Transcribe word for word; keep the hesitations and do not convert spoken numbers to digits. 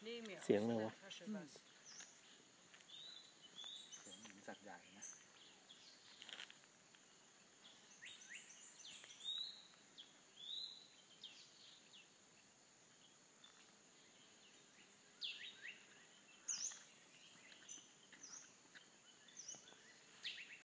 เสียงอะไรวะเสียงเหมือนสัตว์ใหญ่นะ